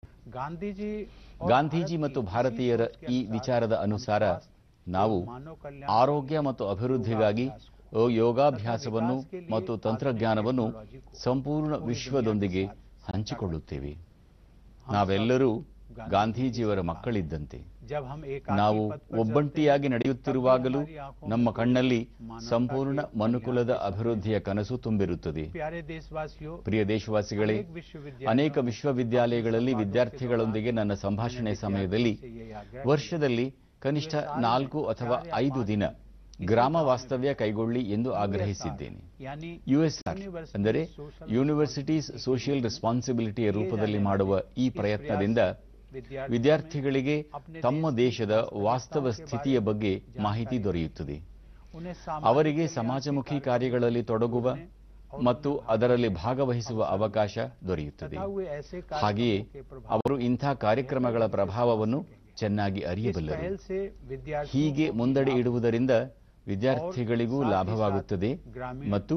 ಗಾಂಧೀಜಿ ಮತ್ತು ಭಾರತೀಯರ ಈ ವಿಚಾರದ ಅನುಸಾರ ನಾವು ಆರೋಗ್ಯ ಮತ್ತು ಅಭಿವೃದ್ಧಿಗಾಗಿ ಯೋಗಾಭ್ಯಾಸವನ್ನು ಮತ್ತು ತಂತ್ರಜ್ಞಾನವನ್ನು ಸಂಪೂರ್ಣ ವಿಶ್ವದೊಂದಿಗೆ ಹಂಚಿಕೊಳ್ಳುತ್ತೇವೆ. ನಾವೆಲ್ಲರೂ ಗಾಂಧೀಜಿಯವರ ಮಕ್ಕಳಿದ್ದಂತೆ. ನಾವು ಒಬ್ಬಂಟಿಯಾಗಿ ನಡೆಯುತ್ತಿರುವಾಗಲೂ ನಮ್ಮ ಕಣ್ಣಲ್ಲಿ ಸಂಪೂರ್ಣ ಮನುಕುಲದ ಅಭಿವೃದ್ಧಿಯ ಕನಸು ತುಂಬಿರುತ್ತದೆ. ಪ್ರಿಯ ದೇಶವಾಸಿಗಳೇ, ಅನೇಕ ವಿಶ್ವವಿದ್ಯಾಲಯಗಳಲ್ಲಿ ವಿದ್ಯಾರ್ಥಿಗಳೊಂದಿಗೆ ನನ್ನ ಸಂಭಾಷಣೆ ಸಮಯದಲ್ಲಿ ವರ್ಷದಲ್ಲಿ ಕನಿಷ್ಠ ನಾಲ್ಕು ಅಥವಾ ಐದು ದಿನ ಗ್ರಾಮ ವಾಸ್ತವ್ಯ ಕೈಗೊಳ್ಳಿ ಎಂದು ಆಗ್ರಹಿಸಿದ್ದೇನೆ. ಯುಎಸ್ಆರ್ ಅಂದರೆ ಯೂನಿವರ್ಸಿಟೀಸ್ ಸೋಷಿಯಲ್ ರೆಸ್ಪಾನ್ಸಿಬಿಲಿಟಿಯ ರೂಪದಲ್ಲಿ ಮಾಡುವ ಈ ಪ್ರಯತ್ನದಿಂದ ವಿದ್ಯಾರ್ಥಿಗಳಿಗೆ ತಮ್ಮ ದೇಶದ ವಾಸ್ತವ ಸ್ಥಿತಿಯ ಬಗ್ಗೆ ಮಾಹಿತಿ ದೊರೆಯುತ್ತದೆ. ಅವರಿಗೆ ಸಮಾಜಮುಖಿ ಕಾರ್ಯಗಳಲ್ಲಿ ತೊಡಗುವ ಮತ್ತು ಅದರಲ್ಲಿ ಭಾಗವಹಿಸುವ ಅವಕಾಶ ದೊರೆಯುತ್ತದೆ. ಹಾಗೆಯೇ ಅವರು ಇಂಥ ಕಾರ್ಯಕ್ರಮಗಳ ಪ್ರಭಾವವನ್ನು ಚೆನ್ನಾಗಿ ಅರಿಯಬಲ್ಲರು. ಹೀಗೆ ಮುಂದಡಿ ಇಡುವುದರಿಂದ ವಿದ್ಯಾರ್ಥಿಗಳಿಗೂ ಲಾಭವಾಗುತ್ತದೆ ಮತ್ತು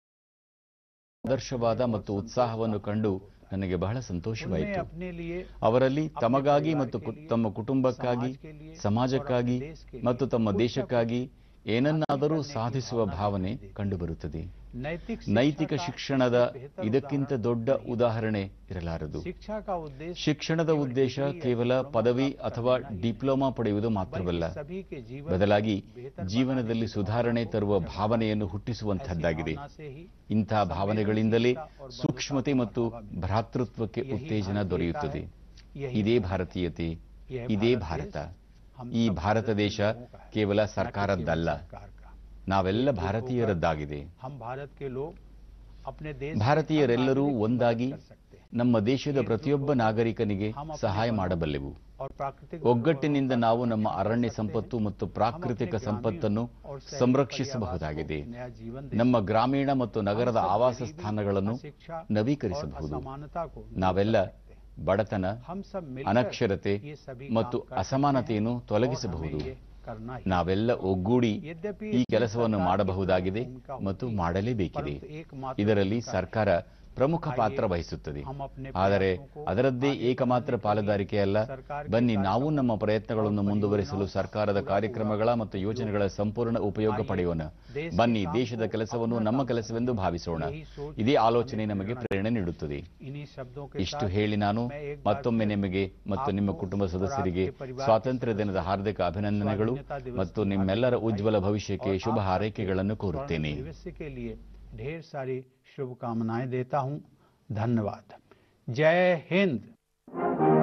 ಆದರ್ಶವಾದ ಮತ್ತು ಉತ್ಸಾಹವನ್ನು ಕಂಡು ನನಗೆ ಬಹಳ ಸಂತೋಷವಾಯಿತು. ಅವರಲ್ಲಿ ತಮಗಾಗಿ ಮತ್ತು ತಮ್ಮ ಕುಟುಂಬಕ್ಕಾಗಿ, ಸಮಾಜಕ್ಕಾಗಿ ಮತ್ತು ತಮ್ಮ ದೇಶಕ್ಕಾಗಿ ಏನನ್ನಾದರೂ ಸಾಧಿಸುವ ಭಾವನೆ ಕಂಡುಬರುತ್ತದೆ. ನೈತಿಕ ಶಿಕ್ಷಣದ ಇದಕ್ಕಿಂತ ದೊಡ್ಡ ಉದಾಹರಣೆ ಇರಲಾರದು. ಶಿಕ್ಷಣದ ಉದ್ದೇಶ ಕೇವಲ ಪದವಿ ಅಥವಾ ಡಿಪ್ಲೊಮಾ ಪಡೆಯುವುದು ಮಾತ್ರವಲ್ಲ, ಬದಲಾಗಿ ಜೀವನದಲ್ಲಿ ಸುಧಾರಣೆ ತರುವ ಭಾವನೆಯನ್ನು ಹುಟ್ಟಿಸುವಂತಹದ್ದಾಗಿದೆ. ಇಂಥ ಭಾವನೆಗಳಿಂದಲೇ ಸೂಕ್ಷ್ಮತೆ ಮತ್ತು ಭ್ರಾತೃತ್ವಕ್ಕೆ ಉತ್ತೇಜನ ದೊರೆಯುತ್ತದೆ. ಇದೇ ಭಾರತೀಯತೆ, ಇದೇ ಭಾರತ. ಈ ಭಾರತ ದೇಶ ಕೇವಲ ಸರ್ಕಾರದ್ದಲ್ಲ, ನಾವೆಲ್ಲ ಭಾರತೀಯರದ್ದಾಗಿದೆ. ಭಾರತೀಯರೆಲ್ಲರೂ ಒಂದಾಗಿ ನಮ್ಮ ದೇಶದ ಪ್ರತಿಯೊಬ್ಬ ನಾಗರಿಕನಿಗೆ ಸಹಾಯ ಮಾಡಬಲ್ಲೆವು. ಒಗ್ಗಟ್ಟಿನಿಂದ ನಾವು ನಮ್ಮ ಅರಣ್ಯ ಸಂಪತ್ತು ಮತ್ತು ಪ್ರಾಕೃತಿಕ ಸಂಪತ್ತನ್ನು ಸಂರಕ್ಷಿಸಬಹುದಾಗಿದೆ. ನಮ್ಮ ಗ್ರಾಮೀಣ ಮತ್ತು ನಗರದ ಆವಾಸ ಸ್ಥಾನಗಳನ್ನು ನವೀಕರಿಸಬಹುದು. ನಾವೆಲ್ಲ ಬಡತನ, ಅನಕ್ಷರತೆ ಮತ್ತು ಅಸಮಾನತೆಯನ್ನು ತೊಲಗಿಸಬಹುದು. ನಾವೆಲ್ಲ ಒಗ್ಗೂಡಿ ಈ ಕೆಲಸವನ್ನು ಮಾಡಬಹುದಾಗಿದೆ ಮತ್ತು ಮಾಡಲೇಬೇಕಿದೆ. ಇದರಲ್ಲಿ ಸರ್ಕಾರ ಪ್ರಮುಖ ಪಾತ್ರ ವಹಿಸುತ್ತದೆ. ಆದರೆ ಅದರದ್ದೇ ಏಕಮಾತ್ರ ಪಾಲುದಾರಿಕೆ ಅಲ್ಲ. ಬನ್ನಿ ನಾವು ನಮ್ಮ ಪ್ರಯತ್ನಗಳನ್ನು ಮುಂದುವರಿಸಲು ಸರ್ಕಾರದ ಕಾರ್ಯಕ್ರಮಗಳ ಮತ್ತು ಯೋಜನೆಗಳ ಸಂಪೂರ್ಣ ಉಪಯೋಗ ಪಡೆಯೋಣ. ಬನ್ನಿ ದೇಶದ ಕೆಲಸವನ್ನು ನಮ್ಮ ಕೆಲಸವೆಂದು ಭಾವಿಸೋಣ. ಇದೇ ಆಲೋಚನೆ ನಮಗೆ ಪ್ರೇರಣೆ ನೀಡುತ್ತದೆ. ಇಷ್ಟು ಹೇಳಿ ನಾನು ಮತ್ತೊಮ್ಮೆ ನಿಮಗೆ ಮತ್ತು ನಿಮ್ಮ ಕುಟುಂಬ ಸದಸ್ಯರಿಗೆ ಸ್ವಾತಂತ್ರ್ಯ ದಿನದ ಹಾರ್ದಿಕ ಅಭಿನಂದನೆಗಳು ಮತ್ತು ನಿಮ್ಮೆಲ್ಲರ ಉಜ್ವಲ ಭವಿಷ್ಯಕ್ಕೆ ಶುಭ ಹಾರೈಕೆಗಳನ್ನು ಕೋರುತ್ತೇನೆ. ढेर सारी शुभकामनाएं देता हूं. धन्यवाद. जय हिंद.